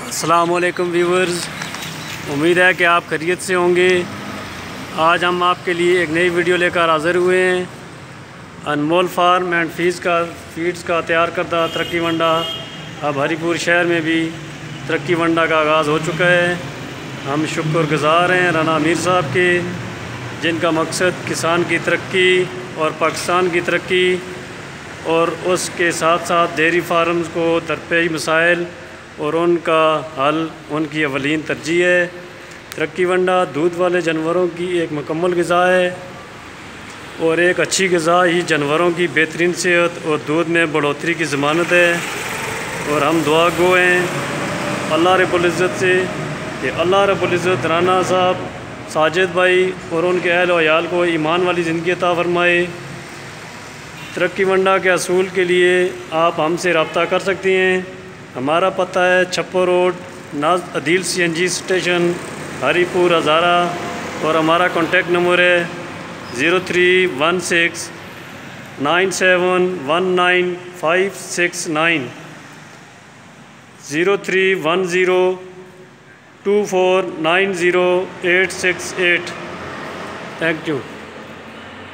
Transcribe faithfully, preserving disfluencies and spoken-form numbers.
السلام علیکم ویورز، امید ہے کہ آپ خیریت سے ہوں گے۔ آج ہم آپ کے لیے ایک نئی ویڈیو لے کر حاضر ہوئے ہیں۔ انمول فارم اینڈ فیڈز کا فیڈز کا تیار کردہ ترقی منڈا اب ہری پور شہر میں بھی ترقی منڈا کا آغاز ہو چکا ہے۔ ہم شکر گزار ہیں رانا امیر صاحب کے، جن کا مقصد کسان کی ترقی اور پاکستان کی ترقی اور اس کے ساتھ ساتھ ڈیری فارمز کو درپیش مسائل اور ان کا حل ان کی اولین ترجیح ہے۔ ترقی منڈا دودھ والے جانوروں کی ایک مکمل غذا ہے اور ایک اچھی غذا ہی جانوروں کی بہترین صحت اور دودھ میں بڑھوتری کی ضمانت ہے۔ اور ہم دعا گو ہیں اللہ رب العزت سے کہ اللہ رب العزت رانا صاحب، ساجد بھائی اور ان کے اہل و عیال کو ایمان والی زندگی عطا فرمائے۔ ترقی منڈا کے اصول کے لیے آپ ہم سے رابطہ کر سکتے ہیں۔ ہمارا پتہ ہے Chhapar road, Naz Adeel C N G station, Haripur Hazara, اور ہمارا کانٹیکٹ نمبر ہے zero three one six nine seven one nine five six nine, zero three one zero two four nine zero eight six eight. Thank you.